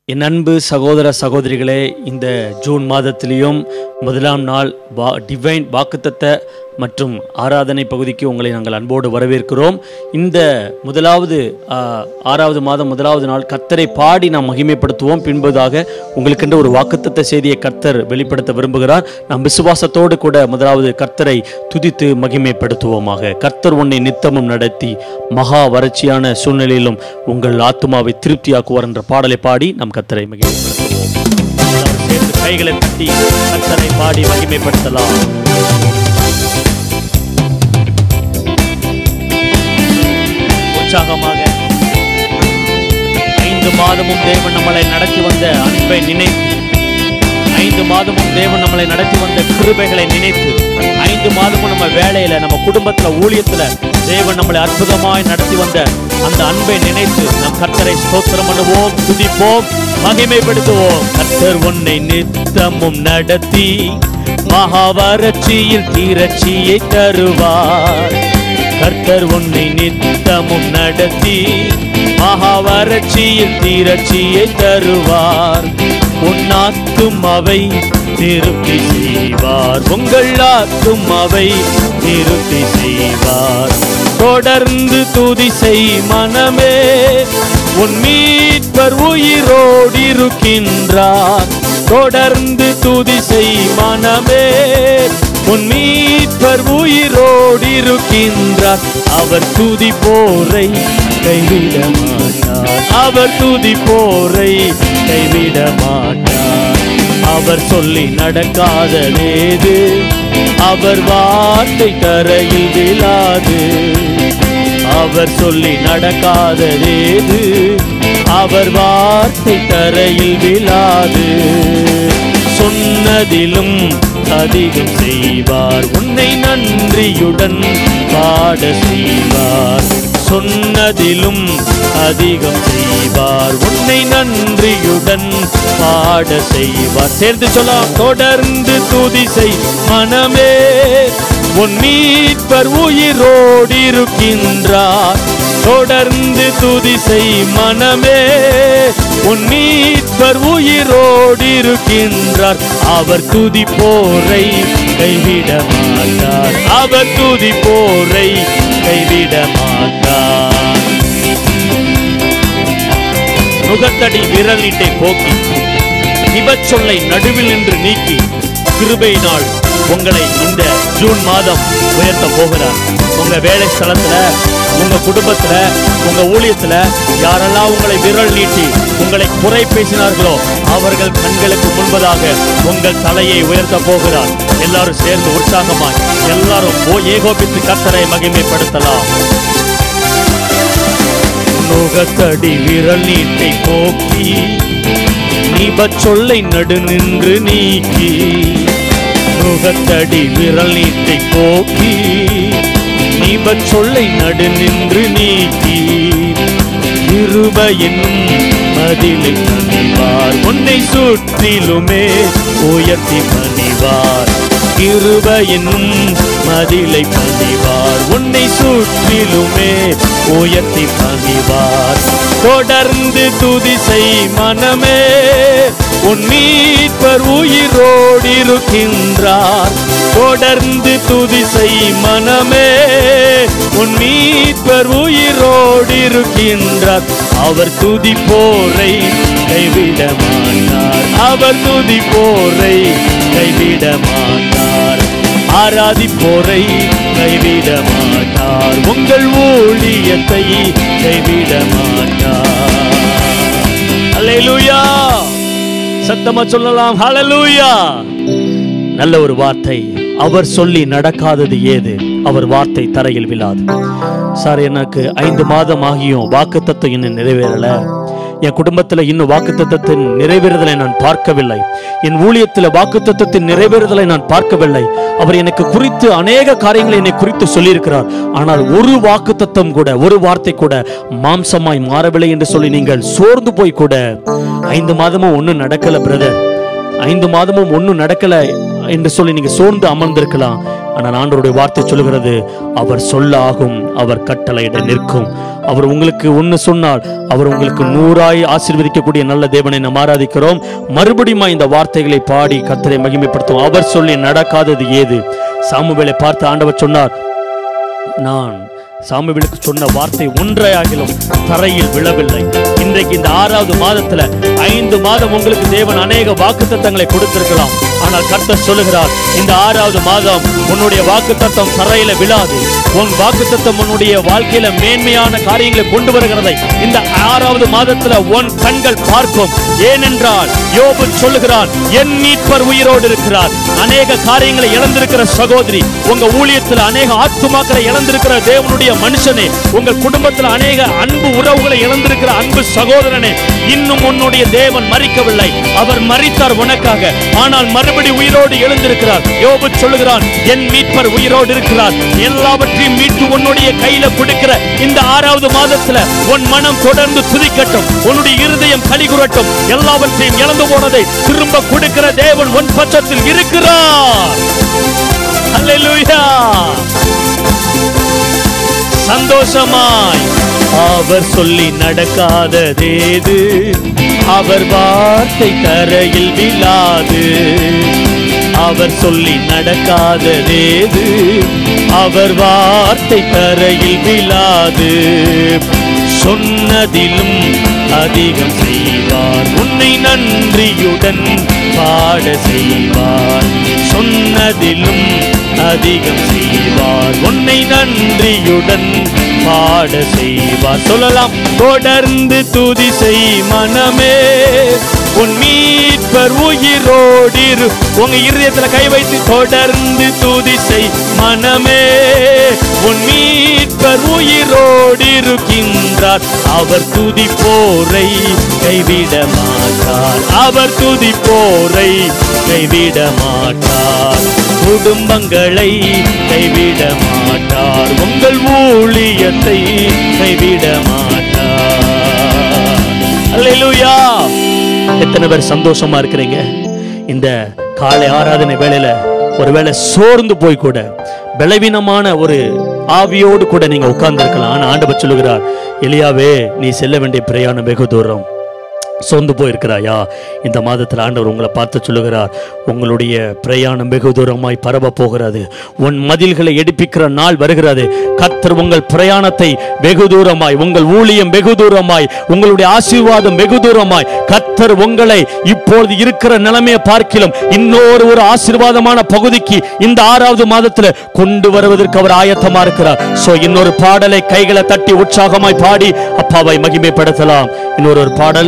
என் அன்பு சகோதர சகோதரிகளே, இந்த ஜூன் மாதத்திலையும் முதலாம் நாள் டிவைன் வாக்குத்தத்த மற்றும் ஆராதனை பகுதிக்கு உங்களை நாங்கள் அன்போடு வரவேற்கிறோம். இந்த ஆறாவது மாதம் முதலாவது நாள் கர்த்தரை பாடி நாம் மகிமைப்படுத்துவோம். பின்பதாக உங்களுக்கென்று ஒரு வாக்குத்தத்த செய்தியை கர்த்தர் வெளிப்படுத்த விரும்புகிறார். நாம் விசுவாசத்தோடு கூட முதலாவது கர்த்தரை துதித்து மகிமைப்படுத்துவோமாக. கர்த்தர் உன்னை நித்தமும் நடத்தி மகா வறட்சியான சூழ்நிலையிலும் உங்கள் ஆத்துமாவை திருப்தியாக்குவார் என்ற பாடலை பாடி நாம் கர்த்தரை மகிமைப்படுத்துவோம். சேர்ந்து கைகளை தட்டி கர்த்தரை பாடி மகிமைப்படுத்தலாம். உற்சாகமாக 5 மாதமும் தேவன் நம்மளை நடத்தி வந்த அன்பை நினைத்து, 5 மாதமும் தேவன் நம்மளை நடத்தி வந்த கிருபைகளை நினைத்து, 5 மாதமும் நம்ம வேலையில, நம்ம குடும்பத்துல, ஊழியத்துல தேவன் நம்மளை அற்புதமாய் நடத்தி வந்த அந்த அன்பை நினைத்து நம் கர்த்தரை ஸ்தோத்திரம் பண்ணுவோம், துதிப்போம், மகிமைப்படுத்துவோம். கர்த்தர் உன்னை நித்தமும் நடத்தி மகா வறட்சியில் தீரட்சியை தருவார். கர்த்தர் உன்னை நித்தமும் நடத்தி மகா வறட்சியில் தீரட்சியை தருவார். உன் ஆத்துமாவை திருப்தி செய்வார், உங்கள் ஆத்துமாவை திருப்தி செய்வார். தொடர்ந்து துதி செய் மனமே, உன் மீட்பர் உயிரோடு இருக்கின்றார். தொடர்ந்து துதி செய் மனமே, உன் மீட்பர் உயிரோடு இருக்கின்றார். அவர் துதி போரை கைவிட மாட்டார், அவர் துதி போரை கைவிட மாட்டார். அவர் சொல்லி நடக்காததேது, அவர் வார்த்தை தரையில் விழாது. அவர் சொல்லி நடக்காததேது, அவர் வார்த்தை தரையில் விழாது. சொன்னதிலும் அதிகம் செய்வார், உன்னை நன்றியுடன் பாட செய்வார். சொன்னதிலும் அதிகம் செய்வார், உன்னை நன்றியுடன் பாட செய்வார். சேர்ந்து சொல்லலாம். தொடர்ந்து துதி செய் மனமே, உன் மீட்பர் உயிரோடு இருக்கின்றார். தொடர்ந்து துதி செய் மனமே, உன் மீட்பர் உயிரோடு இருக்கின்றார். அவர் துதி போரை கைவிட மாட்டார், அவர் துதி போரை கைவிட மாட்டார். நுகத்தடி விரல் நீட்டை போக்கி நிபச்சொல்லை நடுவில் நின்று நீக்கி கிருபையினால் உங்களை இந்த ஜூன் மாதம் உயர்த்த போகிறார். உங்க வேலை ஸ்தலத்துல, உங்க குடும்பத்துல, உங்க ஊழியத்துல யாரெல்லாம் உங்களை விரல் நீட்டி உங்களை குறை பேசினார்களோ அவர்கள் கண்களுக்கு முன்பதாக உங்கள் தலையை உயர்த்த போகிறார். எல்லாரும் சேர்ந்து உற்சாகமாய் எல்லாரும் ஏகோபித்து கர்த்தரை மகிமைப்படுத்தலாம். நுகத்தடி விரல் நீட்டை போக்கி நிபச்சொல்லை நடு நின்று நீக்கி. நுகத்தடி விரல் நீட்டை போக்கி நிபச்சொல்லை நடு நின்று நீக்கி. கிருபையின் மதிலை பணிவார், உன்னை சுற்றிலுமே உயர்த்தி பணிவார். கிருபையின் மதிலை பணிவார், உன்னை சுற்றிலுமே உயர்த்தி பணிவார். தொடர்ந்து துதி செய் மனமே, உன் மீட்பர் உயிரோடு இருக்கின்றார். தொடர்ந்து துதி செய் மனமே, உன் மீட்பர் உயிரோடு இருக்கின்றார். அவர் துதி போரை கைவிட மாட்டார், அவர் துதி போரை கைவிட மாட்டார். ஆராதிப்போரை கைவிட மாட்டார், உங்கள் ஊழியத்தை கைவிட மாட்டார். அல்லேலூயா. சத்தமா சொல்லலாம் ஹல்லேலூயா. நல்ல ஒரு வார்த்தை. அவர் சொல்லி நடக்காதது ஏது, அவர் வார்த்தை தரையில் விழாது. சார், எனக்கு 5 மாதம் ஆகியும் வாக்குத்தத்தம் இன்னும் நிறைவேறல. என் குடும்பத்தில் இன்னும் வாக்குத்தத்தத்தின் நிறைவேறுதலை நான் பார்க்கவில்லை. என் ஊழியத்தில் வாக்குத்தத்தத்தின் நிறைவேறுதலை நான் பார்க்கவில்லை. அவர் எனக்கு குறித்து அநேக காரியங்களை என்னை குறித்து சொல்லியிருக்கிறார். ஆனால் ஒரு வாக்குத்தத்தம் கூட, ஒரு வார்த்தை கூட மாம்சமாய் மாறவில்லை என்று சொல்லி நீங்கள் சோர்ந்து போய் கூட 5 மாதமும் ஒன்றும் நடக்கல பிரதர், 5 மாதமும் ஒன்றும் நடக்கல என்று சொல்லி நீங்க சோர்ந்து அமர்ந்திருக்கலாம். ஆனால் ஆண்டவருடைய வார்த்தை சொல்லுகிறது, அவர் சொல்ல ஆகும், அவர் கட்டளையிட நிற்கும். அவர் உங்களுக்கு ஒன்று சொன்னால் அவர் உங்களுக்கு 100ஆய் ஆசீர்வதிக்கக்கூடிய நல்ல தேவனை நாம் ஆராதிக்கிறோம். மறுபடியும் இந்த வார்த்தைகளை பாடி கர்த்தரை மகிமைப்படுத்தும். அவர் சொல்லி நடக்காதது ஏது? சாமுவேலை பார்த்து ஆண்டவர் சொன்னார், நான் சாமுவேலுக்கு சொன்ன வார்த்தை ஒன்றையாகிலும் தரையில் விழவில்லை. இன்றைக்கு இந்த 6வது மாதத்துல 5 மாதம் உங்களுக்கு தேவன் அநேக வாக்குத்தத்தங்களை கொடுத்திருக்கலாம். ஆனால் கர்த்தர் சொல்லுகிறார், இந்த 6வது மாதம் உன்னுடைய வாக்குத்தத்தம் தரையில விழாது. உன் வாக்குத்தத்தம் உன்னுடைய வாழ்க்கையில மேன்மையான காரியங்களை கொண்டு வருகிறதை இந்த 6வது மாதத்துல உன் கண்கள் பார்க்கும். ஏனென்றால் யோபு சொல்லுகிறார், என் மீட்பர் உயிரோடு இருக்கிறார். அநேக காரியங்களை இழந்திருக்கிற சகோதரி, உங்க ஊழியத்தில் அநேக ஆத்துமாக்களை இழந்திருக்கிற தேவனுடைய மனுஷனே, உங்கள் குடும்பத்தில் அநேக அன்பு உறவுகளை இழந்திருக்கிற அன்பு சகோதரனே, இன்னும் உன்னுடைய தேவன் மரிக்கவில்லை. அவர் மரித்தார் உனக்காக, ஆனால் மறுபடி உயிரோடு எழுந்திருக்கிறார். யோபு சொல்லுகிறான், என் மீட்பர் உயிரோடு இருக்கிறார். எல்லாவற்றையும் மீட்டு உன்னுடைய கையில கொடுக்கிற இந்த 6வது மாதத்துல உன் மனம் தொடர்ந்து துதிக்கட்டும், உன்னுடைய இருதயம் கலிகுறட்டும். எல்லாவற்றையும் இழந்து போனதை திரும்ப கொடுக்கிற தேவன் உன் பட்சத்தில் இருக்கிறார். அல்லேலூயா. சந்தோஷமாய் அவர் சொல்லி நடக்காததேது? அவர் வார்த்தை தரையில் விழாது. அவர் சொல்லி நடக்காததேது? அவர் வார்த்தை தரையில் விழாது. சொன்னதிலும் அதிகம் செய்வார், உன்னை நன்றியுடன் பாட செய்வார். சொன்னதிலும் அதிகம் செய்வார், உன்னை நன்றியுடன் பாட செய்வார். சொல்லலாம், தொடர்ந்து துதி செய் மனமே, உன் மீட்பர் உயிரோடு. உங்க இருதயத்துல கை வைத்து தொடர்ந்து துதி செய் மனமே, உன் மீட்பர் உயிரோடு இருக்கின்றார். அவர் துதிப்போரை கைவிட மாட்டார். அவர் துதிப்போரை கைவிட மாட்டார். குடும்பங்களை கைவிட மாட்டார். உங்கள் ஊழியத்தை கைவிட மாட்டார். அல்லேலூயா. எத்தனை பேர் சந்தோஷமா இருக்கிறீங்க? இந்த காலை ஆராதனை வேளையில ஒருவேளை சோர்ந்து போய் கூட, பலவீனமான ஒரு ஆவியோடு கூட நீங்க உட்கார்ந்து இருக்கலாம். ஆனா ஆண்டவர் சொல்லுகிறார், எலியாவே, நீ செல்ல வேண்டிய பிரயாணம் வெகு தூரம். சோர்ந்து போயிருக்கிறாயா? இந்த மாதத்தில் ஆண்டவர் உங்களை பார்த்து சொல்லுகிறார், உங்களுடைய பிரயாணம் வெகு தூரமாய் பரவ போகிறது. உன் மதில்களை எடுப்பிக்கிற நாள் வருகிறது. கர்த்தர் உங்கள் பிரயாணத்தை வெகு தூரமாய், உங்கள் ஊழியம் வெகு தூரமாய், உங்களுடைய ஆசீர்வாதம் வெகு தூரமாய், கர்த்தர் உங்களை இப்பொழுது இருக்கிற நிலைமையை பார்க்கிலும் இன்னொரு ஒரு ஆசீர்வாதமான பகுதிக்கு இந்த 6வது மாதத்தில் கொண்டு வருவதற்கு அவர் ஆயத்தமா இருக்கிறார். சோ இன்னொரு பாடலை கைகளை தட்டி உற்சாகமாய் பாடி அப்பாவை மகிமைப்படுத்தலாம். இன்னொரு பாடல்,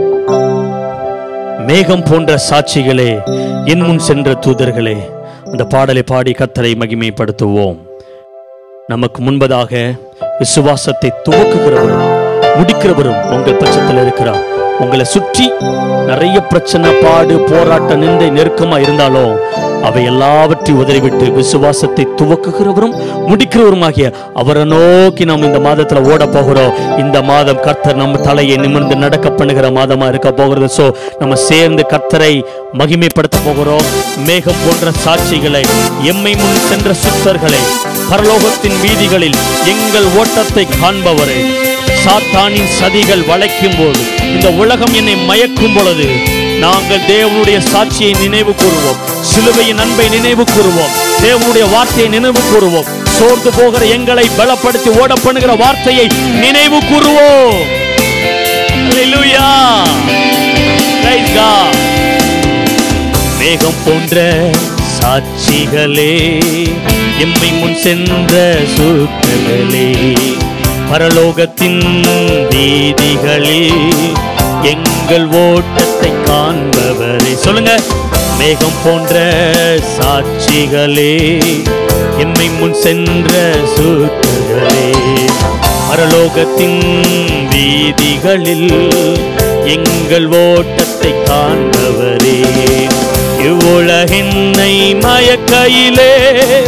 மேகம் போன்ற சாட்சிகளே, என் முன் சென்ற தூதர்களே. அந்த பாடலை பாடி கர்த்தரை மகிமைப்படுத்துவோம். நமக்கு முன்பதாக விசுவாசத்தை துவக்குகிறவரும் முடிக்கிறவரும் உங்கள் பட்சத்தில் இருக்கிறார். உங்களை சுற்றி நிறைய பிரச்சனை, பாடு, போராட்ட, நிந்தை, நெருக்கமா இருந்தாலும் அவை எல்லாவற்றையும் உதறிவிட்டு விசுவாசத்தை துவக்குகிறவரும் முடிக்கிறவருமாகிய அவரை நோக்கி நாம் இந்த மாதத்துல ஓட போகிறோம். இந்த மாதம் கர்த்தர் நம்ம தலையை நிமிர்ந்து நடக்க பண்ணுகிற மாதமா இருக்க போகிறது. சோ நம்ம சேர்ந்து கர்த்தரை மகிமைப்படுத்த போகிறோம். மேகம் போன்ற சாட்சிகளை, எம்மை முன் சென்ற சுத்தர்களை, பரலோகத்தின் வீதிகளில் எங்கள் ஓட்டத்தை காண்பவரை, சாத்தானின் சதிகள் வளைக்கும் போது, இந்த உலகம் என்னை மயக்கும் பொழுது நாங்கள் தேவனுடைய சாட்சியை நினைவு கூறுவோம். சிலுவையின் அன்பை நினைவு கூறுவோம். தேவனுடைய வார்த்தையை நினைவு கூறுவோம். சோர்ந்து போகிற எங்களை பலப்படுத்தி ஓட பண்ணுகிற வார்த்தையை நினைவு கூறுவோம். அல்லேலூயா. Praise God. மேகம் போன்ற சாட்சிகளே, எம்மை முன் சென்ற சுத்தர்களே, பரலோகத்தின் வீதிகளில் எங்கள் ஓட்டத்தை காண்பவரே. சொல்லுங்க, மேகம் போன்ற சாட்சிகளே, எம்மை முன் சென்ற சுத்தர்களே, பரலோகத்தின் வீதிகளில் எங்கள் ஓட்டத்தை காண்பவரே. இவ்வுலகின்னை மயக்கையிலே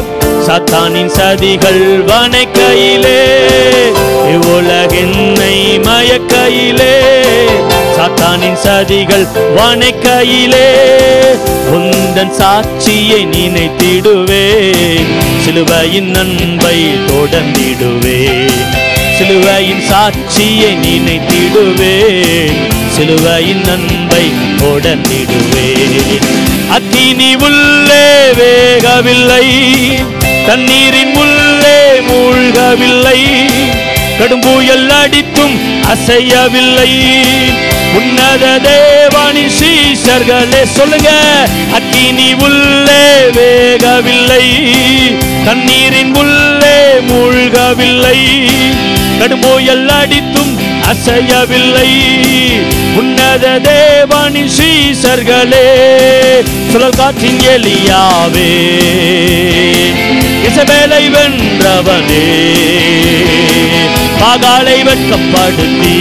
சாத்தானின் சதிகள் வனைக்கையிலே, இவ்வுலகென்னை மயக்கையிலே, சாத்தானின் சதிகள் வனைக்கையிலே, உந்தன் சாட்சியை நினைத்திடுவேன், சிலுவையின் அன்பை தொடர்ந்திடுவேன், சிலுவையின் சாட்சியை நினைத்திடுவேன், சிலுவையின் அன்பை தொடர்ந்திடுவேன். அக்கினி உள்ளே வேகவில்லை, தண்ணீரின் உள்ளே மூழ்கவில்லை, கடும்புயல் அடித்தும் அசையவில்லை, உன்னத தேவனின் சீஷர்களே சொல்லுங்க. அக்கினி உள்ளே வேகவில்லை, தண்ணீரின் உள்ளே மூழ்கவில்லை, கடும்புயல் அடித்தும் அசையவில்லை, உன்னத தேவனின் சீஷர்களே. சுழல் காற்றின் எலியாவே, இசபேலை வென்றவனே, பாகாலை வெட்கப்படுத்தி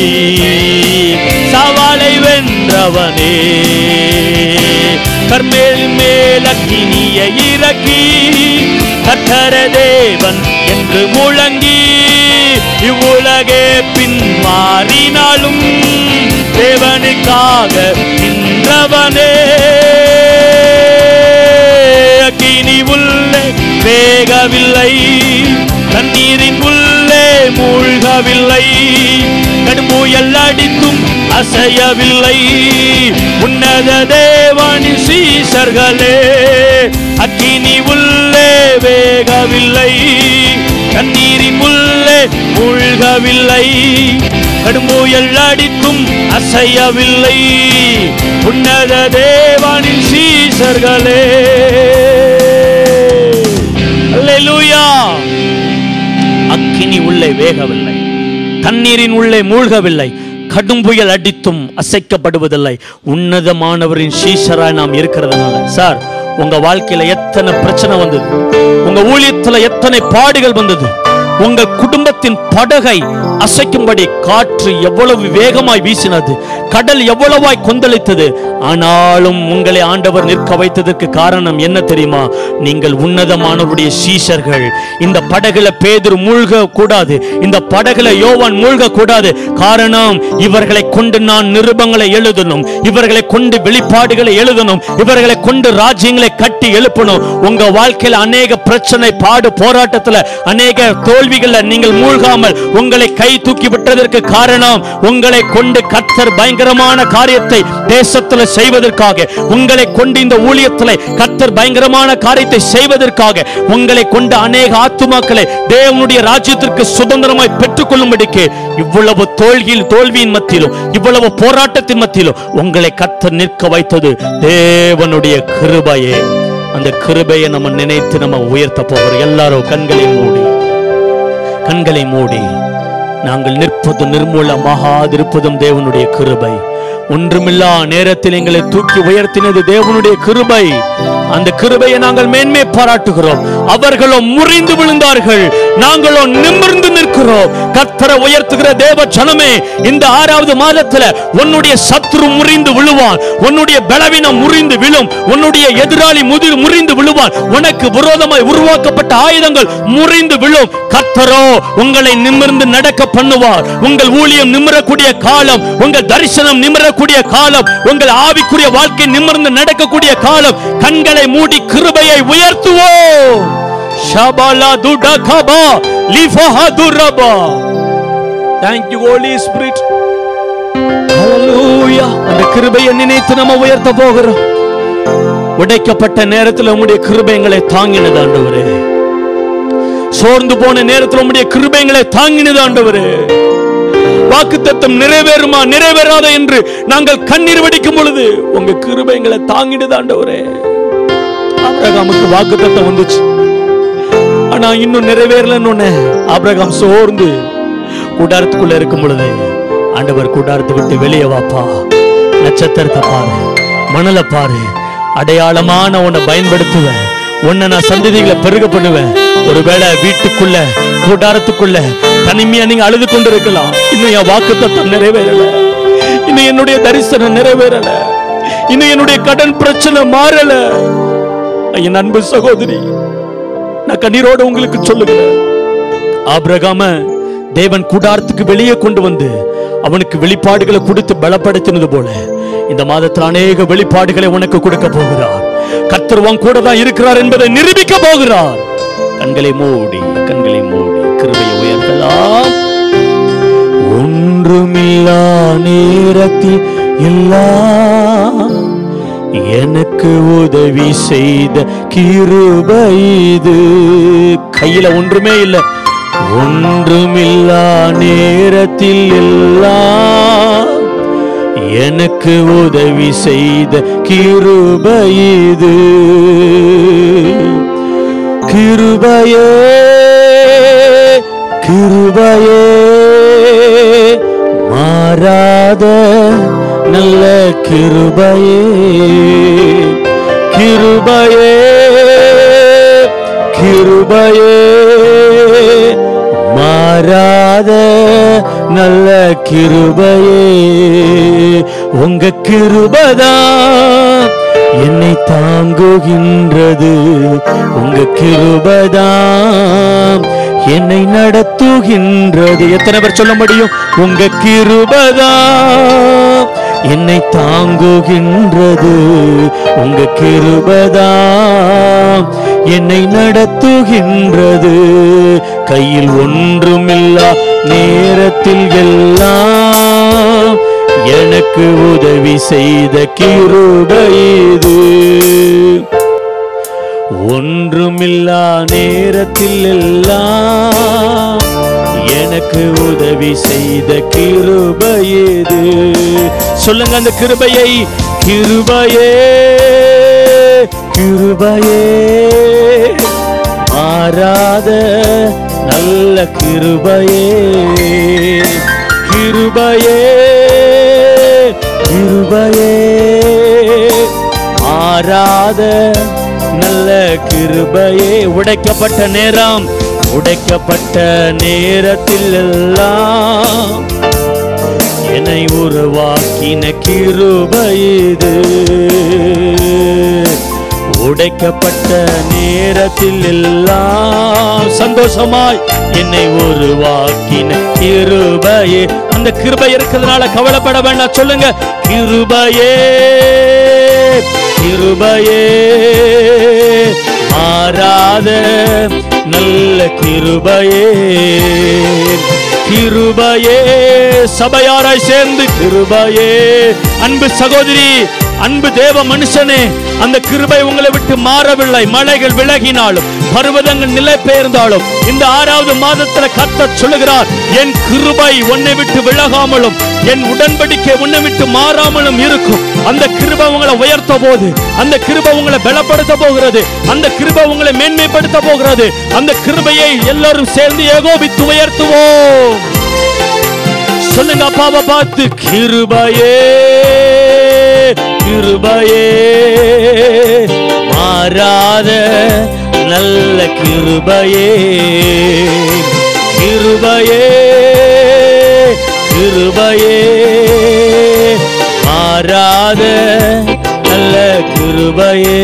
சவாலை வென்றவனே, கர்மேல் மேல் அக்கினியை இறக்கி கர்த்தர தேவன் என்று முழங்கி, இவ்வுலகே பின் மாறினாலும் தேவனுக்காக நின்றவனே. அக்கினி உள்ளே வேகவில்லை, தண்ணீரின் உள்ளே மூழ்கவில்லை, கடும்புயல் அடித்தும் அசையவில்லை, உன்னத தேவனின் சீஷர்களே. அக்கினி உள்ளே வேகவில்லை, தண்ணீரின் உள்ளே மூழ்கவில்லை, கடும்புயல் அடித்தும் அசையவில்லை, உன்னத தேவனின் சீஷர்களே. அல்லேலூயா. அக்கினி உள்ளே வேகவில்லை, தண்ணீரின் உள்ளே மூழ்கவில்லை, கடும்புயல் அடித்தும் அசைக்கப்படுவதில்லை. உன்னதமானவரின் சீஷராய் நாம் இருக்கிறதுனால சார், உங்க வாழ்க்கையில எத்தனை பிரச்சனை வந்தது, உங்க ஊழியத்துல எத்தனை பாடுகள் வந்தது, உங்க குடும்பத்தின் படகை அசைக்கும்படி காற்று எவ்வளவு வேகமாய் வீசினது, கடல் எவ்வளவாய் கொந்தளித்தது, ஆனாலும் உங்களை ஆண்டவர் நிற்க வைத்ததற்கு காரணம் என்ன தெரியுமா? நீங்கள் உன்னதமானவருடைய சீஷர்கள். இந்த படகுல பேதுரு மூழ்க கூடாது, இந்த படகுல யோவான் மூழ்க கூடாது. காரணம், இவர்களை கொண்டு நான் நிருபங்களை எழுதணும், இவர்களை கொண்டு வெளிப்பாடுகளை எழுதணும், இவர்களை கொண்டு ராஜ்யங்களை கட்டி எழுப்பணும். உங்க வாழ்க்கையில் அநேக பிரச்சனை, பாடு, போராட்டத்துல அநேக தோல்விகளை நீங்கள் மூழ்காமல் உங்களை கை தூக்கி விட்டதற்கு காரணம், உங்களை கொண்டு கர்த்தர் பயங்கரமான காரியத்தை தேசத்தில் செய்வதற்காக, உங்களை கொண்டு இந்த ஊழியத்தில் கர்த்தர் பயங்கரமான காரியத்தை செய்வதற்காக, உங்களை கொண்டு அநேக ஆத்துமாக்களை தேவனுடைய ராஜ்யத்திற்கு சுதந்திரமாய் பெற்றுக் கொள்ளும்படிக்கு இவ்வளவு தோல்வியின் மத்தியிலும் இவ்வளவு போராட்டத்தின் மத்தியிலும் உங்களை கர்த்தர் நிற்க வைத்தது தேவனுடைய கிருபையே. அந்த கிருபையை நம்ம நினைத்து நம்ம உயர்த்த போகிறோம். எல்லாரும் கண்களை மூடி நாங்கள் நிற்பதும் நிர்மூலமாகாதிருப்பதும் தேவனுடைய கிருபை. ஒன்றுமில்லா நேரத்தில் எங்களை தூக்கி உயர்த்தினது தேவனுடைய கிருபை. அந்த கிருபையை நாங்கள் மேன்மை பாராட்டுகிறோம். அவர்களோ முறிந்து விழுந்தார்கள், நாங்களோ நிமிர்ந்து நிற்கிறோம். கர்த்தரை உயர்த்துகிற தேவ ஜனமே, இந்த 6வது மாதத்துல உன்னுடைய சத்துரு முறிந்து விழுவான், உன்னுடைய பலவீனம் முறிந்து விழும், உன்னுடைய எதிராளி முறிந்து விழுவான், உனக்கு விரோதமாய் உருவாக்கப்பட்ட ஆயுதங்கள் முறிந்து விழும். கர்த்தரோ உங்களை நிமிர்ந்து நடக்க பண்ணுவார். உங்கள் ஊழியம் நிமிரக்கூடிய காலம், உங்கள் தரிசனம் நிமிரக்கூடிய காலம், உங்கள் ஆவிக்குரிய வாழ்க்கை நிமிர்ந்து நடக்கக்கூடிய காலம். கண்களை மூடி கிருபையை உயர்த்துவோம். ஷபலா துடகபா லிஃபஹதுரபா. Thank you Holy Spirit. Hallelujah. அந்த கிருபையை நினைத்து நம்ம உயர்த்த போகிறோம். உடைக்கப்பட்ட நேரத்தில் உம்முடைய கிருபைகளை தாங்கினது ஆண்டவரே. சோர்ந்து போன நேரத்தில் உம்முடைய கிருபைகளை தாங்கினது ஆண்டவரே. வாக்குத்தத்தம் நிறைவேறுமா நிறைவேறாத என்று நாங்கள் கண்ணீர் வடிக்கும் பொழுது உங்க கிருபைகளை தாங்கினது ஆண்டவரே. ஆபிரகாமுக்கு வாக்குத்தத்தம் வந்துச்சு, ஆனா இன்னும் நிறைவேறலன்னு ஆபிரகாம் சோர்ந்து கூடாரத்துக்குள்ள இருக்கும் பொழுது ஆண்டவர் கூடாரத்தை விட்டு வெளியே வாப்பா, நட்சத்திரத்தை பாரு, மணலை பாரு, அடையாளமான உன்னை பயன்படுத்துவேன், உன்னை நான் சந்ததிகளை பெருக பண்ணுவேன். ஒருவேளை வீட்டுக்குள்ள கூடாரத்துக்குள்ள தனிமையா நீங்க அழுது கொண்டு இருக்கலாம். இன்னும் என் வாக்குத்தத்தம் நிறைவேறல, இன்னும் என்னுடைய தரிசனம் நிறைவேறல, இன்னும் என்னுடைய கடன் பிரச்சனை மாறல. என் அன்பு சகோதரி, நான் கண்ணீரோடு உங்களுக்கு சொல்லுகிறேன். ஆபிரகாம தேவன் கூடாரத்துக்கு வெளியே கொண்டு வந்து அவனுக்கு வெளிப்பாடுகளை கொடுத்து பலப்படுத்தினது போல இந்த மாதத்தில் அநேக வெளிப்பாடுகளை உனக்கு கொடுக்க போகிறார். கர்த்தர் உன் கூட தான் இருக்கிறார் என்பதை நிரூபிக்க போகிறார். கண்களை மூடி கிருபையை உயர்த்தலாம். ஒன்றுமில்லா நேரத்தில் எல்லாம் எனக்கு உதவி செய்த கிருபை இது. கையில ஒன்றுமே இல்லை, ஒன்றுமில்லா நேரத்தில் எல்லாம் எனக்கு உதவி செய்த கிருபை இது. கிருபையே கிருபையே மாறாத நல்ல கிருபையே. கிருபையே கிருபையே மாறாத நல்ல கிருபையே. உங்க கிருபைதான் என்னை தாங்குகின்றது. உங்க கிருபைதான் என்னை நடத்துகின்றது. எத்தனை பேர் சொல்ல முடியும்? உங்க கிருபைதான் என்னை தாங்குகின்றது. உங்க கிருபைதான் என்னை நடத்துகின்றது. கையில் ஒன்றுமில்லா நேரத்தில் எல்லாம் எனக்கு உதவி செய்த கிருபை இது. ஒன்றுமில்லா நேரத்தில் எல்லாம் எனக்கு உதவி செய்த கிருபை இது. சொல்லுங்க அந்த கிருபையை. கிருபையே கிருபையே மாறாத நல்ல கிருபையே. கிருபையே கிருபையே மாறாத நல்ல கிருபையே. உடைக்கப்பட்ட நேரம், உடைக்கப்பட்ட நேரத்தில் எல்லாம் என்னை உருவாக்கின கிருபை இது. உடைக்கப்பட்ட நேரத்தில் எல்லாம் சந்தோஷமாய் என்னை உருவாக்கின கிருபையே. அந்த கிருபை இருக்கிறதுனால கவலைப்பட வேண்டாம். சொல்லுங்க கிருபையே கிருபையே மாறாத நல்ல கிருபையே. கிருபையே சபையாராய் சேர்ந்து கிருபையே. அன்பு சகோதரி, அன்பு தேவ மனுஷனே, அந்த கிருபை உங்களை விட்டு மாறவில்லை. மலைகள் விலகினாலும் பர்வதங்கள் நிலை பெயர்ந்தாலும் இந்த 6வது மாதத்துல கர்த்தர் சொல்லுகிறார், என் கிருபை உன்னை விட்டு விலகாமலும் என் உடன்படிக்கை உன்னை விட்டு மாறாமலும் இருக்கும். அந்த கிருபை உங்களை உயர்த்த போது, அந்த கிருபை உங்களை பலப்படுத்த போகிறது, அந்த கிருபை உங்களை மேன்மைப்படுத்த போகிறது. அந்த கிருபையை எல்லாரும் சேர்ந்து ஏகோபித்து உயர்த்துவோம். சொல்லுங்க அப்பாவை பார்த்து, கிருபையே கிருபையே மாறாத நல்ல கிருபையே. கிருபையே கிருபையே மாறாத நல்ல கிருபையே.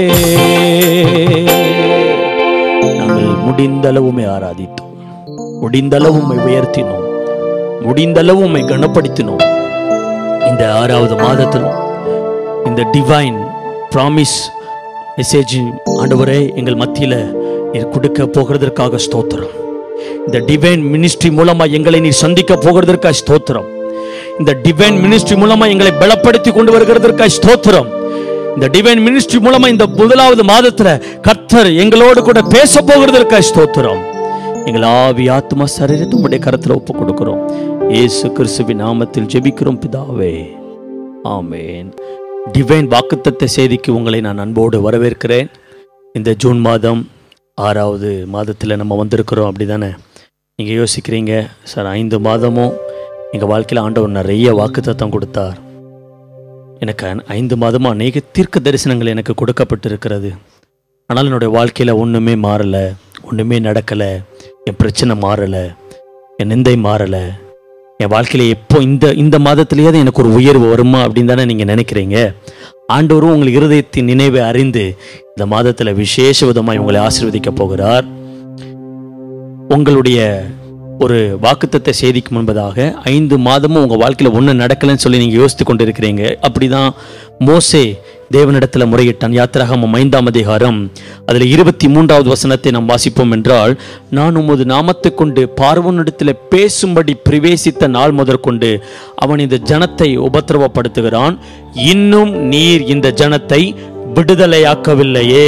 நாங்கள் முடிந்தளவுமே ஆராதித்தோம், முடிந்தளவுமே உயர்த்தினோம், முடிந்தளவு உம்மை கனப்படுத்தினோம். இந்த 6வது மாதத்திலும் இந்த டிவைன் ப்ராமிஸ் மெசேஜ் ஆண்டவரே எங்கள் மத்தியில் நீர் கொடுக்க போகிறதற்காக ஸ்தோத்திரம். இந்த டிவைன் மினிஸ்ட்ரி மூலமா எங்களை நீர் சந்திக்க போகிறதற்காக ஸ்தோத்திரம். இந்த டிவைன் மினிஸ்ட்ரி மூலமா எங்களை பலப்படுத்தி கொண்டு வருகிறதற்காக ஸ்தோத்திரம். இந்த டிவைன் மினிஸ்ட்ரி மூலமா இந்த 1வது மாதத்துல கர்த்தர் எங்களோடு கூட பேச போகிறதற்காக ஸ்தோத்திரம். எங்கள் ஆவி ஆத்மா சரீரத்தை உம்முடைய கரத்தில் ஒப்பு கொடுக்கிறோம். இயேசு கிறிஸ்துவின் நாமத்தில் ஜெபிக்கிறோம் பிதாவே, ஆமென். டிவைன் வாக்குத்தத்த செய்திக்கு உங்களை நான் அன்போடு வரவேற்கிறேன். இந்த ஜூன் மாதம் 6வது மாதத்தில் நம்ம வந்திருக்கிறோம், அப்படி தானே? நீங்கள் யோசிக்கிறீங்க, சார் 5 மாதமும் எங்கள் வாழ்க்கையில் ஆண்டவர் நிறைய வாக்குத்தத்தம் கொடுத்தார். எனக்கு 5 மாதமும் அநேக தீர்க்க தரிசனங்கள் எனக்கு கொடுக்கப்பட்டிருக்கிறது. ஆனால் என்னுடைய வாழ்க்கையில் ஒன்றுமே மாறலை, ஒன்றுமே நடக்கலை. என் பிரச்சனை மாறலை, என் நிந்தை மாறலை. என் வாழ்க்கையில் எப்போ இந்த மாதத்துலேயாவது எனக்கு ஒரு உயர்வு வருமா அப்படின்னு தானே நீங்கள் நினைக்கிறீங்க. ஆண்டவரும் உங்கள் இருதயத்தின் நினைவை அறிந்து இந்த மாதத்தில் விசேஷ விதமாய் உங்களை ஆசீர்வதிக்க போகிறார். உங்களுடைய ஒரு வாக்குத்தத்த செய்திக்கு முன்பதாக 5 மாதமும் உங்கள் வாழ்க்கையில் ஒன்றும் நடக்கலைன்னு சொல்லி நீங்கள் யோசித்து கொண்டு இருக்கிறீங்க. அப்படிதான் மோசே தேவனிடத்தில் முறையிட்டான். யாத்திராகமம் 5ஆம் அதிகாரம் அதில் 23வது வசனத்தை நாம் வாசிப்போம் என்றால், நான் உமது நாமத்தை கொண்டு பார்வோனிடத்தில் பேசும்படி பிரவேசித்த நாள் முதற்கொண்டு அவன் இந்த ஜனத்தை உபத்திரவப்படுத்துகிறான், இன்னும் நீர் இந்த ஜனத்தை விடுதலையாக்கவில்லையே.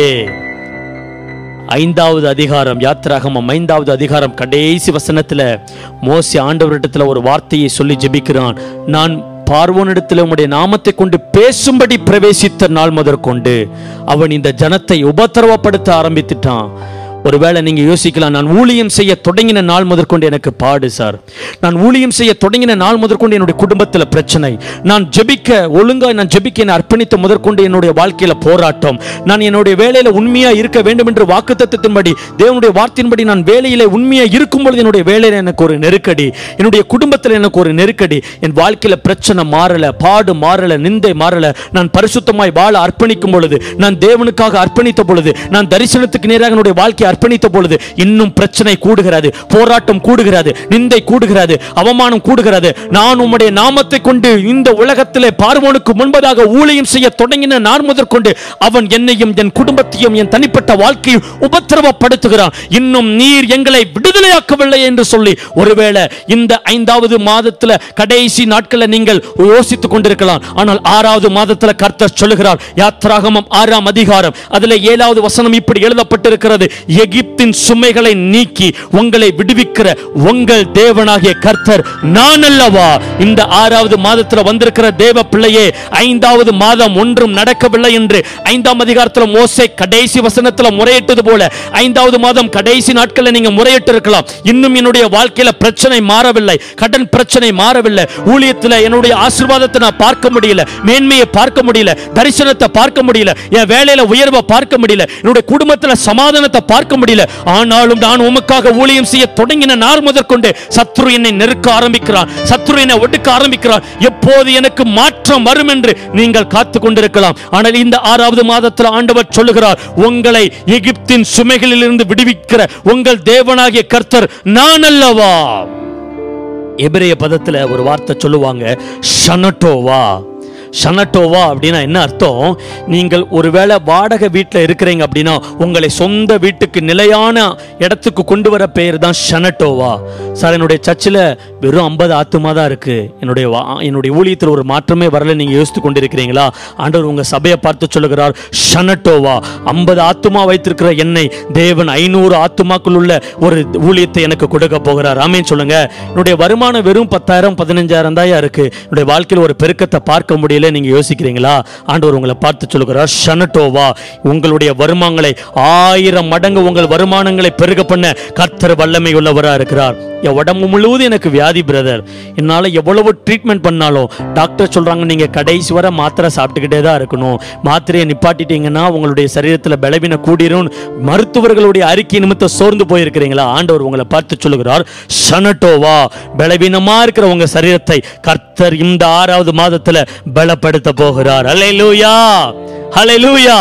5வது அதிகாரம் யாத்திராகமம் 5வது அதிகாரம் கடைசி வசனத்துல மோசே ஆண்டவரிடத்துல ஒரு வார்த்தையை சொல்லி ஜெபிக்கிறான். நான் பார்வோனிடத்தில் உம்முடைய நாமத்தை கொண்டு பேசும்படி பிரவேசித்த நாள் முதற்கொண்டு அவன் இந்த ஜனத்தை உபத்திரவப்படுத்த ஆரம்பித்துட்டான். ஒருவேளை நீங்க யோசிக்கலாம், நான் ஊழியம் செய்ய தொடங்கின நாள் முதற்கொண்டு எனக்கு பாடு சார், நான் ஊழியம் செய்ய தொடங்கின நாள் முதற்கொண்டு என்னுடைய குடும்பத்தில் பிரச்சனை, நான் ஜெபிக்க என்னை அர்ப்பணித்த முதற்கொண்டு என்னுடைய வாழ்க்கையில போராட்டம், நான் என்னுடைய வேலையில உண்மையா இருக்க வேண்டும் என்று வாக்குத்தத்தத்தின்படி தேவனுடைய வார்த்தையின்படி நான் வேலையில உண்மையா இருக்கும் பொழுது என்னுடைய வேலையில எனக்கு ஒரு நெருக்கடி, என்னுடைய குடும்பத்தில் எனக்கு ஒரு நெருக்கடி, என் வாழ்க்கையில பிரச்சனை மாறல, பாடு மாறல, நிந்தை மாறல, நான் பரிசுத்தமாய் வாழ அர்ப்பணிக்கும் பொழுது, நான் தேவனுக்காக அர்ப்பணித்த பொழுது, நான் தரிசனத்துக்கு நேராக என்னுடைய வாழ்க்கையை அர்ப்பணித்த பொழுது இன்னும் பிரச்சனை கூடுகிறது, போராட்டம் கூடுகிறது, நிந்தை கூடுகிறது, அவமானம் கூடுகிறது. நான் உம்முடைய நாமத்தை கொண்டு இந்த உலகத்திலே பார்வோனுக்கு முன்பதாக ஊழியம் செய்ய தொடங்கின நாள் முதற்கொண்டு அவன் என்னையும் என் குடும்பத்தையும் என் தனிப்பட்ட வாழ்க்கையும் உபத்திரவப்படுத்துகிறான், இன்னும் நீர் எங்களை விடுதலையாக்கவில்லை என்று சொல்லி ஒருவேளை இந்த 5வது மாதத்துல கடைசி நாட்களில் நீங்கள் யோசித்துக் கொண்டிருக்கலாம். ஆனால் 6வது மாதத்துல கர்த்தர் சொல்லுகிறார். யாத்திராகமம் 6ஆம் அதிகாரம் அதில் 7வது வசனம் இப்படி எழுதப்பட்டிருக்கிறது, எகிப்தின் சுமைகளை நீக்கி உங்களை விடுவிக்கிற உங்கள் தேவனாகிய கர்த்தர் நான் அல்லவா. இந்த 6வது மாதத்தில் வந்திருக்கிற தேவ பிள்ளையே, 5வது மாதம் ஒன்றும் நடக்கவில்லை என்று 5ஆம் அதிகாரத்தில் மோசே கடைசி வசனத்தில் முறையிட்டது போல 5வது மாதம் கடைசி நாட்களில் நீங்க முறையிட்டு இருக்கலாம். இன்னும் என்னுடைய வாழ்க்கையில பிரச்சனை மாறவில்லை, கடன் பிரச்சனை மாறவில்லை, ஊழியத்தில் என்னுடைய ஆசீர்வாதத்தை நான் பார்க்க முடியல, மேன்மையை பார்க்க முடியல, தரிசனத்தை பார்க்க முடியல, என் வேலையில உயர்வை பார்க்க முடியல, என்னுடைய குடும்பத்தில் சமாதானத்தை பார்க்க முடியல. ஆனாலும் நான் உமக்காக ஊழியம் செய்ய தொடங்கின நாள் முதற்கொண்டு சத்ரு என்னை நெருக்க ஆரம்பிக்கிறான், சத்ரு என்னை ஒடுக்க ஆரம்பிக்கிறான். எப்போது எனக்கு மாற்றம் வரும் என்று நீங்கள் காத்துக் கொண்டிருக்கலாம். ஆனால் இந்த 6வது மாதத்தில் ஆண்டவர் சொல்லுகிறார், உங்களை எகிப்தின் சுமைகளில் இருந்து விடுவிக்கிற உங்கள் தேவனாகிய கர்த்தர் நான் அல்லவா. எபிரேய பதத்துல ஒரு வார்த்தை சொல்லுவாங்க, ஷனட்டோவா. ஷனட்டோவா அப்படின்னா என்ன அர்த்தம்? நீங்கள் ஒருவேளை வாடகை வீட்டில் இருக்கிறீங்க அப்படின்னா உங்களை சொந்த வீட்டுக்கு நிலையான இடத்துக்கு கொண்டு வர பெயர் தான் ஷனட்டோவா. சார், என்னுடைய சர்ச்சில் வெறும் 50 ஆத்துமா தான் இருக்கு, என்னுடைய ஊழியத்தில் ஒரு மாற்றமே வரல, நீங்க யோசித்து கொண்டிருக்கிறீங்களா? ஆண்டவர் உங்க சபையை பார்த்து சொல்லுகிறார், ஷனட்டோவா. 50 ஆத்துமா வைத்திருக்கிற என்னை தேவன் 500 ஆத்துமாக்குள் உள்ள ஒரு ஊழியத்தை எனக்கு கொடுக்க போகிறார். ஆமேன் சொல்லுங்க. என்னுடைய வருமானம் வெறும் 10,000 15,000 தான் இருக்கு, என்னுடைய வாழ்க்கையில் ஒரு பெருக்கத்தை பார்க்க முடியல, நீங்க யோசிக்கிறீங்களா? ஆண்டவர் உங்களை பார்த்து சொல்லுகிறார், ஷனட்டோவா. உங்களுடைய வருமானங்களை 1000 மடங்கு உங்கள் வருமானங்களை பெருக பண்ண கர்த்தர் வல்லமை உள்ளவரா இருக்கிறார். என் உடம்பு முழுவதும் எனக்கு வியாதி பிரதர், என்னால எவ்வளவு ட்ரீட்மெண்ட் பண்ணாலும் டாக்டர் சொல்றாங்க நீங்க கடைசி வரை மாத்திரை சாப்பிட்டுக்கிட்டே தான் இருக்கணும், மாத்திரையை நிப்பாட்டிட்டீங்கன்னா உங்களுடைய சரீரத்தில் பலவீனம் கூடிரும், மருத்துவர்களுடைய அறிக்கை நிமித்தம் சோர்ந்து போயிருக்கிறீங்களா? ஆண்டவர் உங்களை பார்த்து சொல்லுகிறார், ஷனட்டோவா. பலவீனமா இருக்கிற உங்க சரீரத்தை கர்த்தர் இந்த 6வது மாதத்துல பலப்படுத்த போகிறார். அல்லேலூயா, ஹல்லேலூயா.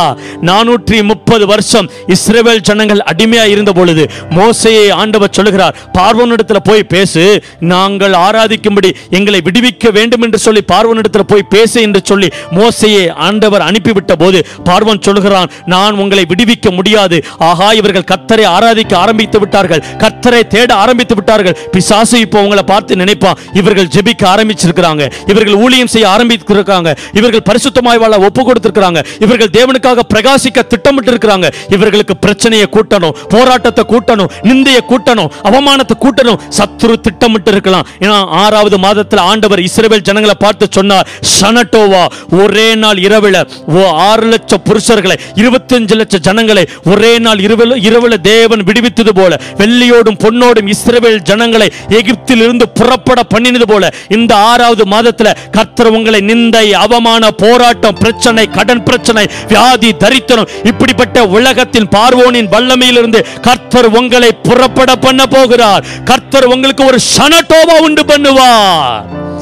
430 வருஷம் இஸ்ரவேல் ஜனங்கள் அடிமையா இருந்த பொழுது மோசேயை ஆண்டவர் சொல்லுகிறார், பார்வோனிடத்துல போய் பேசு, நாங்கள் ஆராதிக்கும்படி எங்களை விடுவிக்க வேண்டும் என்று சொல்லி பார்வோனிடத்துல போய் பேசு என்று சொல்லி மோசேயை ஆண்டவர் அனுப்பிவிட்ட போது பார்வோன் சொல்லுகிறான், நான் உங்களை விடுவிக்க முடியாது. ஆகா, இவர்கள் கர்த்தரை ஆராதிக்க ஆரம்பித்து விட்டார்கள், கர்த்தரை தேட ஆரம்பித்து விட்டார்கள். பிசாசு இப்போ உங்களை பார்த்து நினைப்பான், இவர்கள் ஜெபிக்க ஆரம்பிச்சிருக்கிறாங்க, இவர்கள் ஊழியம் செய்ய ஆரம்பித்திருக்காங்க, இவர்கள் பரிசுத்தமாய் வாழ ஒப்பு கொடுத்திருக்கிறாங்க, இவர்கள் தேவனுக்காக பிரகாசிக்க திட்டமிட்டு இருக்கிறாங்க, இவர்களுக்கு பிரச்சனையை கூட்டணும், போராட்டத்தை கூட்டணும், நிந்தையை கூட்டணும், அவமானத்தை கூட்டணும், சத்துரு திட்டமிட்டு இருக்கலாம். ஏன்னா 6வது மாதத்தில் ஆண்டவர் இஸ்ரவேல் ஜனங்களை பார்த்து சொன்னார், ஷனட்டோவா. ஒரே நாள் இரவுல 6 லட்சம் புருஷர்களை 25 லட்சம் ஜனங்களை ஒரே நாள் இரவுல தேவன் விடுவித்தது போல, வெள்ளியோடும் பொன்னோடும் இஸ்ரவேல் ஜனங்களை எகிப்தில் இருந்து புறப்பட பண்ணினது போல இந்த 6வது மாதத்தில் கர்த்தர் உங்களை நிந்தை, அவமான, போராட்டம், பிரச்சனை, கடன் பிரச்சனை, வியாதி, தரித்திரம், இப்படிப்பட்ட உலகத்தின் பார்வோனின் வல்லமையிலிருந்து கர்த்தர் உங்களை புறப்பட பண்ண போகிறார். கர்த்தர் உங்களுக்கு ஒரு ஷனட்டோவா உண்டு பண்ணுவார்.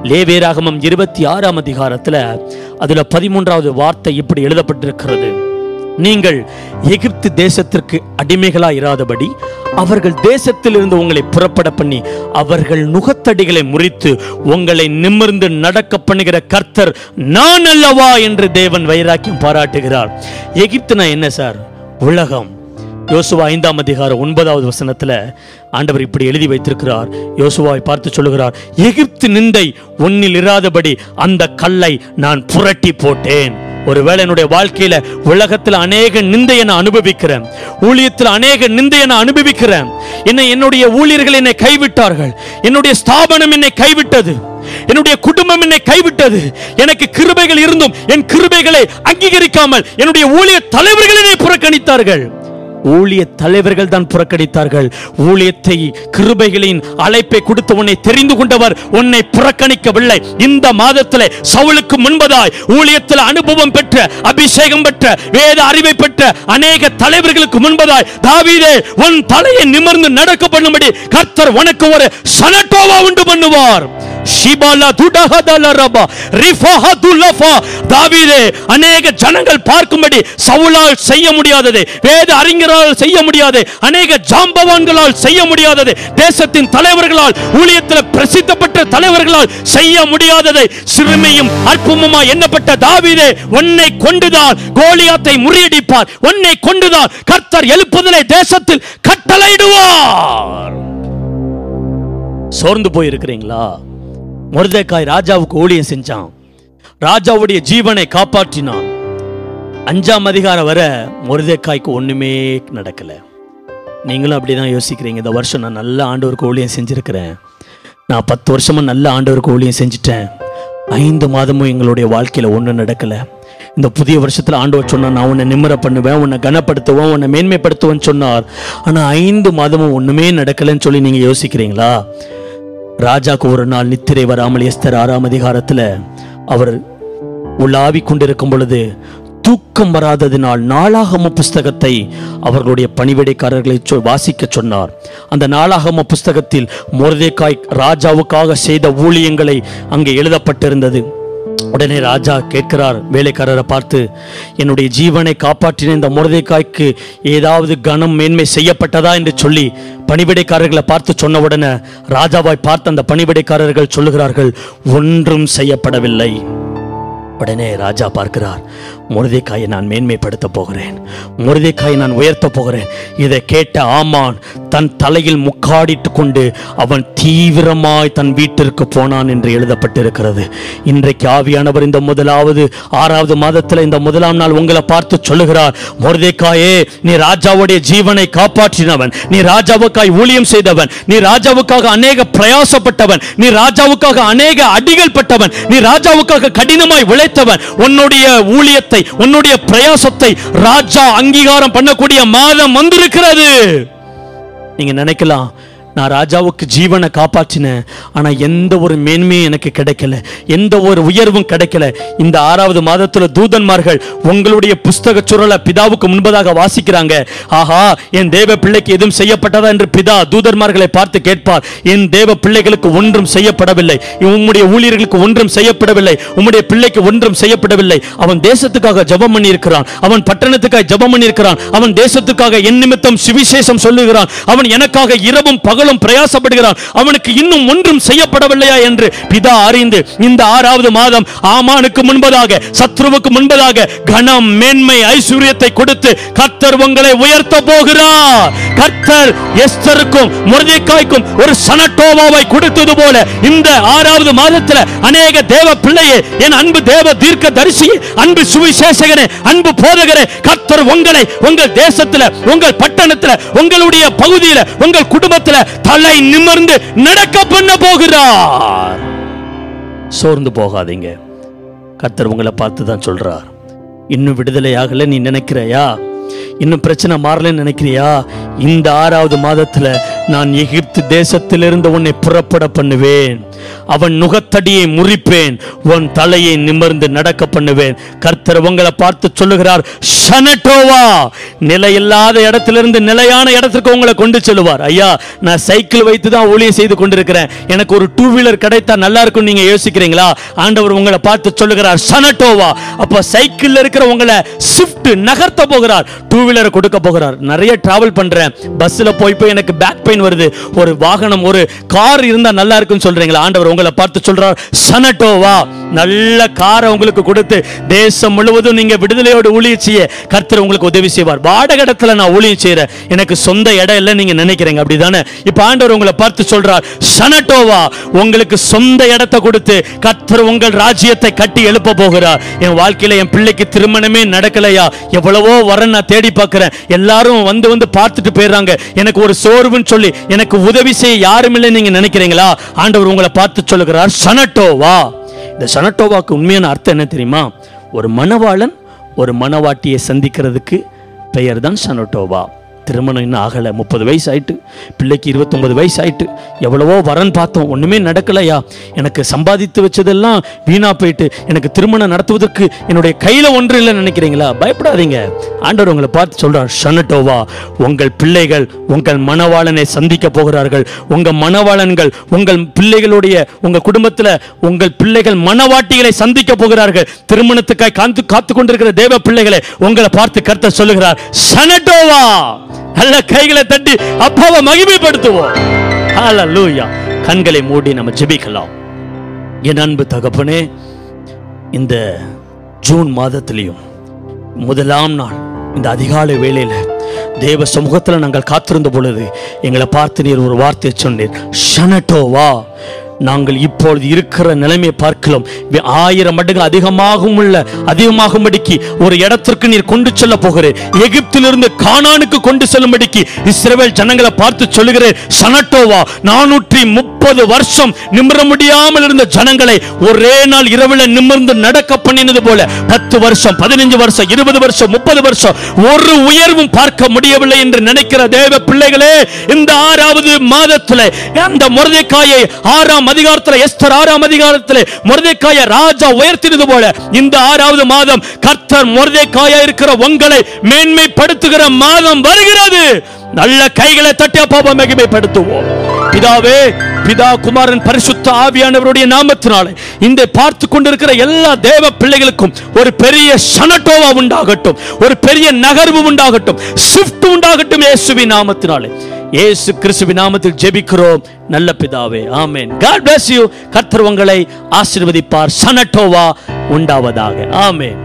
லேவியராகமம் 26ஆம் அதிகாரத்துல அதுல 13வது வார்த்தை இப்படி எழுதப்பட்டிருக்கிறது. நீங்கள் எகிப்து தேசத்திற்கு அடிமைகளாய் இராதபடி அவர்கள் தேசத்திலிருந்து உங்களை புறப்பட பண்ணி அவர்கள் நுகத்தடிகளை முறித்து உங்களை நிமிர்ந்து நடக்க பண்ணுகிற கர்த்தர் நான் அல்லவா என்று தேவன் வைராக்கியம் பாராட்டுகிறார். எகிப்துனா என்ன சார்? உலகம். யோசுவா 5ஆம் அதிகாரம் 9வது வசனத்துல ஆண்டவர் இப்படி எழுதி வைத்திருக்கிறார். யோசுவாவை பார்த்து சொல்லுகிறார், எகிப்து நிந்தை உன்னில் இராதபடி அந்த கல்லை நான் புரட்டி போட்டேன். ஒருவேளை என்னுடைய வாழ்க்கையில உலகத்தில் அநேக நிந்தையை நான் அனுபவிக்கிறேன், ஊழியத்தில் அநேக நிந்தையை நான் அனுபவிக்கிறேன். என்னுடைய ஊழியர்கள் என்னை கைவிட்டார்கள், என்னுடைய ஸ்தாபனம் என்னை கைவிட்டது, என்னுடைய குடும்பம் என்னை கைவிட்டது. எனக்கு கிருபைகள் இருந்தும் என் கிருபைகளை அங்கீகரிக்காமல் என்னுடைய ஊழிய தலைவர்கள் என்னை புறக்கணித்தார்கள். ஊழிய தலைவர்கள் தான் புறக்கணித்தார்கள். ஊழியத்தை, கிருபைகளின் அழைப்பை கொடுத்து உன்னை தெரிந்து கொண்டவர் உன்னை புறக்கணிக்கவில்லை. இந்த மாதத்திலே சவுலுக்கு முன்பதாய் ஊழியத்தில் அனுபவம் பெற்ற, அபிஷேகம் பெற்ற, வேத அறிவை பெற்ற அநேக தலைவர்களுக்கு முன்பதாய் தாவீதே, உன் தலையை நிமிர்ந்து நடக்க பண்ணும்படி கர்த்தர் உனக்கு ஒரு சனட்டோவா உண்டு பண்ணுவார். அநேக ஜனங்கள் பார்க்கும்படி சவுலால் செய்ய முடியாதது, வேத அறிஞரால் செய்ய முடியாது, அநேக ஜாம்பவான்களால் செய்ய முடியாதது, தேசத்தின் தலைவர்களால், ஊழியத்தில் பிரசித்தி பெற்ற தலைவர்களால் செய்ய முடியாததை சிறுமையும் அற்புதமா எண்ணப்பட்ட தாவீதே, உன்னை கொண்டுதான் கோலியாத்தை முறியடிப்பார், உன்னை கொண்டுதான் கர்த்தர் எழுப்புதலை தேசத்தில் கட்டளையிடுவார். சோர்ந்து போயிருக்கிறீங்களா? மொர்தெக்காய் ராஜாவுக்கு ஊழியம் செஞ்சான், ராஜாவுடைய ஜீவனை காப்பாற்றினான். 5ஆம் அதிகாரம் வர மொர்தெக்காய்க்கு ஒண்ணுமே நடக்கல. நீங்களும் அப்படிதான் யோசிக்கிறீங்க. இந்த வருஷம் நான் நல்ல ஆண்டவருக்கு ஊழியம் செஞ்சிருக்கிறேன், நான் 10 வருஷமா நல்ல ஆண்டவருக்கு ஊழியம் செஞ்சுட்டேன், 5 மாதமும் எங்களுடைய வாழ்க்கையில ஒன்றும் நடக்கல. இந்த புதிய வருஷத்துல ஆண்டவர் சொன்னார், நான் உன்னை நிம்மர பண்ணுவேன், உன்னை கனப்படுத்துவேன், உன்னை மேன்மைப்படுத்துவேன்னு சொன்னார். ஆனா 5 மாதமும் ஒண்ணுமே நடக்கலன்னு சொல்லி நீங்க யோசிக்கிறீங்களா? ராஜாக்கு ஒரு நாள் நித்திரை வராமல் எஸ்தர் 6ஆம் அதிகாரத்துல அவர் உலாவி கொண்டிருக்கும் பொழுது தூக்கம் வராததினால் நாளாகம புஸ்தகத்தை அவர்களுடைய பணிவிடைக்காரர்களை வாசிக்க சொன்னார். அந்த நாளாகம புஸ்தகத்தில் மொர்தெக்காய் ராஜாவுக்காக செய்த ஊழியங்களை அங்கே எழுதப்பட்டிருந்தது. உடனே ராஜா கேட்கிறார் வேலைக்காரரை பார்த்து, என்னுடைய ஜீவனை காப்பாற்றின இந்த மொர்தெக்காய்க்கு ஏதாவது கனம் மேன்மை செய்யப்பட்டதா என்று சொல்லி பணிவிடைக்காரர்களை பார்த்து சொன்ன உடனே ராஜாவாய் பார்த்து அந்த பணிவிடைக்காரர்கள் சொல்லுகிறார்கள், ஒன்றும் செய்யப்படவில்லை. உடனே ராஜா பார்க்கிறார், மொர்தெக்காயை நான் மேன்மைப்படுத்த போகிறேன், மொர்தெக்காயை நான் உயர்த்த போகிறேன். இதை கேட்ட ஆமான் தன் தலையில் முக்காடிட்டு கொண்டு அவன் தீவிரமாய் தன் வீட்டிற்கு போனான் என்று எழுதப்பட்டிருக்கிறது. இன்றைக்கு ஆவியானவர் இந்த 6வது மாதத்தில் இந்த 1ஆம் நாள் உங்களை பார்த்து சொல்லுகிறார், மொர்தெக்காயே, நீ ராஜாவுடைய ஜீவனை காப்பாற்றினவன், நீ ராஜாவுக்காய் ஊழியம் செய்தவன், நீ ராஜாவுக்காக அநேக பிரயாசப்பட்டவன், நீ ராஜாவுக்காக அநேக அடிகள் பட்டவன், நீ ராஜாவுக்காக கடினமாய் உழைத்தவன். உன்னுடைய ஊழியத்தை, உன்னுடைய பிரயாசத்தை ராஜா அங்கீகாரம் பண்ணக்கூடிய மாதம் வந்திருக்கிறது. நீங்க நினைக்கலாம், நான் ராஜாவுக்கு ஜீவனை காப்பாற்றினேன், ஆனா எந்த ஒரு மேன்மையும் எனக்கு கிடைக்கல, எந்த ஒரு உயர்வும் கிடைக்கல. இந்த 6வது மாதத்துல தூதன்மார்கள் உங்களுடைய புஸ்தக சுருளை பிதாவுக்கு முன்பதாக வாசிக்கிறாங்க. ஆஹா, என் தேவ பிள்ளைக்கு எதுவும் செய்யப்பட்டதா என்று பிதா தூதன்மார்களை பார்த்து கேட்பார். என் தேவ பிள்ளைகளுக்கு ஒன்றும் செய்யப்படவில்லை, உம்முடைய ஊழியர்களுக்கு ஒன்றும் செய்யப்படவில்லை, உம்முடைய பிள்ளைக்கு ஒன்றும் செய்யப்படவில்லை. அவன் தேசத்துக்காக ஜெபம் பண்ணி இருக்கிறான், அவன் பட்டணத்துக்காக ஜெபம் பண்ணி இருக்கிறான், அவன் தேசத்துக்காக என் நிமித்தம் சுவிசேஷம் சொல்லுகிறான், அவன் எனக்காக இரவும் பகலும் பிரயாசப்படுகிறான், அவனுக்கு இன்னும் ஒன்றும் செய்யப்படவில்லையா என்று பிதா அறிந்து இந்த 6வது மாதம் ஆமானுக்கு முன்பதாக, சத்ருவுக்கு முன்பதாக கனம், மேன்மை, ஐஸ்வர்யத்தை கொடுத்து கர்த்தர் உங்களை உயர்த்த போகிறார். கர்த்தர் எஸ்தருக்கும் மொர்தெக்காய்க்கும் ஒரு சனட்டோவாவை கொடுத்தது போல இந்த 6வது மாதத்தில் அநேக தேவ பிள்ளையே, என் அன்பு தேவ தீர்க்க தரிசியே, அன்பு சுவிசேஷகனே, அன்பு போதகரே, கர்த்தர் உங்களை உங்கள் தேசத்தில், உங்கள் பட்டணத்தில், உங்களுடைய பகுதியில், உங்கள் குடும்பத்தில் தலை நிமிர்ந்து நடக்க பண்ண போகிறார். சோர்ந்து போகாதீங்க. கர்த்தர் உங்களை பார்த்து தான் சொல்றார், இன்னும் விடுதலையாகல நீ நினைக்கிறையா? இன்னும் பிரச்சனை மாறலன்னு நினைக்கிறியா? இந்த 6வது மாதத்துல நான் எகிப்து எகிப்து தேசத்திலிருந்து உன்னை புறப்பட பண்ணுவேன். அவன் நுகத்தடியை முறிப்பேன், உன் தலையை நிமிர்ந்து நடக்க பண்ணுவேன். கர்த்தர் உங்களை பார்த்து சொல்லுகிறார், ஷனட்டோவா, நிலையில்லாத இடத்திலிருந்து நிலையான இடத்துக்கு உங்களை கொண்டு செல்வார். ஐயா, நான் சைக்கிள் வைத்து தான் ஊழியம் செய்து கொண்டிருக்கிறேன், எனக்கு ஒரு 2 வீலர் கிடைத்தா நல்லா இருக்கும் நீங்க யோசிக்கிறீங்களா? ஆண்டவர் உங்களை பார்த்து சொல்லுகிறார், ஷனட்டோவா. அப்ப சைக்கிள் இருக்கிற உங்களை ஷிஃப்ட் நகர்த்த போகிறார், 2 வீலர் கொடுக்க போகிறார். நிறைய டிராவல் பண்றேன், பஸ்ல போய் எனக்கு பேக் பெயின் வருது, ஒரு வாகனம் ஒரு கார் இருந்தா நல்லா இருக்குன்னு சொல்றீங்களா? ஆண்டவர் உங்களை பார்த்து சொல்றார், ஷனட்டோவா, நல்ல காரை உங்களுக்கு கொடுத்து தேசம் முழுவதும் நீங்க விடுதலையோடு ஊழியம் செய்ய கர்த்தர் உங்களுக்கு உதவி செய்வார். வாடகை இடத்துல நான் ஊழியம் செய்யறேன், எனக்கு சொந்த இடம் இல்லை நீங்க நினைக்கிறீங்க, அப்படிதானே? இப்ப ஆண்டவர் உங்களை பார்த்து சொல்றார், ஷனட்டோவா, உங்களுக்கு சொந்த இடத்தை கொடுத்து கர்த்தர் உங்கள் ராஜ்யத்தை கட்டி எழுப்ப போகிறார். என் வாழ்க்கையில என் பிள்ளைக்கு திருமணமே நடக்கலையா, எவ்வளவோ வரன் நான் தேடி பார்க்கிறேன், எல்லாரும் வந்து பார்த்துட்டு போயிடுறாங்க, எனக்கு ஒரு சோர்வுன்னு சொல்லி எனக்கு உதவி செய்ய யாரும் இல்லை நீங்க நினைக்கிறீங்களா? ஆண்டவர் உங்களை பார்த்து சொல்லுகிறார், ஷனட்டோவா. இந்த ஷனட்டோவாக்கு உண்மையான அர்த்தம் என்ன தெரியுமா? ஒரு மணவாளன் ஒரு மணவாட்டியை சந்திக்கிறதுக்கு பெயர் தான் ஷனட்டோவா. திருமணம் இன்னும் ஆகலை, 30 வயசு ஆயிட்டு, பிள்ளைக்கு 29 வயசு ஆயிட்டு, எவ்வளவோ வரன் பார்த்தோம், ஒண்ணுமே நடக்கலையா, எனக்கு சம்பாதித்து வச்சதெல்லாம் வீணா போயிட்டு, எனக்கு திருமணம் நடத்துவதற்கு என்னுடைய கையில ஒன்று இல்லை நினைக்கிறீங்களா? பயப்படாதீங்க, ஆண்டவர் உங்களை பார்த்து சொல்றார், ஷனட்டோவா, உங்கள் பிள்ளைகள் உங்கள் மணவாளனை சந்திக்க போகிறார்கள். உங்க மணவாளன்கள் உங்கள் பிள்ளைகளுடைய உங்க குடும்பத்தில் உங்கள் பிள்ளைகள் மணவாட்டிகளை சந்திக்க போகிறார்கள். திருமணத்துக்காய் காத்து கொண்டிருக்கிற தேவ பிள்ளைகளை உங்களை பார்த்து கர்த்தர் சொல்லுகிறார், ஷனட்டோவா. நல்ல கைகளை தட்டி அப்பாவை மகிமைப்படுத்துவோம். ஹல்லேலூயா. கண்களை மூடி நம்ம ஜெபிக்கலாம். என் அன்பு தகப்பனே, இந்த ஜூன் மாதத்திலையும் முதலாம் நாள் இந்த அதிகாலை வேளையில தேவ சமூகத்தில் நாங்கள் காத்திருந்த பொழுது எங்களை பார்த்து நீர் ஒரு வார்த்தை சொன்னீர், ஷனட்டோவா. நாங்கள் இப்பொழுது இருக்கிற நிலைமையை பார்க்கலாம் 1000 மடங்கு அதிகமாகும்படிக்கு ஒரு இடத்திற்கு நீர் கொண்டு செல்ல போகிறேன். எகிப்திலிருந்து கானானுக்கு கொண்டு செல்லும்படிக்கு இஸ்ரவேல் ஜனங்களை பார்த்து சொல்லுகிறேன், ஷனட்டோவா. 430 வருஷம் நிமிர முடியாமல் இருந்த ஜனங்களை ஒரே நாள் இரவில் நிமிர்ந்து நடக்க பண்ணினது போல 10 வருஷம் 15 வருஷம் 20 வருஷம் 30 வருஷம் ஒரு உயர்வும் பார்க்க முடியவில்லை என்று நினைக்கிற தேவ பிள்ளைகளே, இந்த 6வது மாதத்தில் அந்த மொர்தெக்காயை 6ஆம் அதிகாரத்தில், எஸ்தர் 6ஆம் அதிகாரத்தில் மொர்தெக்காயை ராஜா உயர்த்தினது போல இந்த 6வது மாதம் கர்த்தர் மொர்தெக்காயா இருக்கிற உங்களை மேன்மைப்படுத்துகிற மாதம் வருகிறது. நல்ல கைகளை தட்டி அப்பாவை மகிமைப்படுத்துவோம். பிதாவே, பிதா, குமாரன், பரிசுத்த ஆவியானவருடைய நாமத்தினாலே இந்த பார்த்து கொண்டிருக்கிற எல்லா தேவ பிள்ளைகளுக்கும் ஒரு பெரிய ஷனட்டோவா உண்டாகட்டும், ஒரு பெரிய நகர்வு உண்டாகட்டும், ஷிஃப்ட் உண்டாகட்டும் இயேசுவின் நாமத்தினாலே. இயேசு கிறிஸ்துவின் நாமத்தில் ஜெபிக்கிறோம் நல்ல பிதாவே, ஆமென். God bless you. கர்த்தர் உங்களை ஆசீர்வதிப்பார். ஷனட்டோவா உண்டாவதாக. ஆமென்.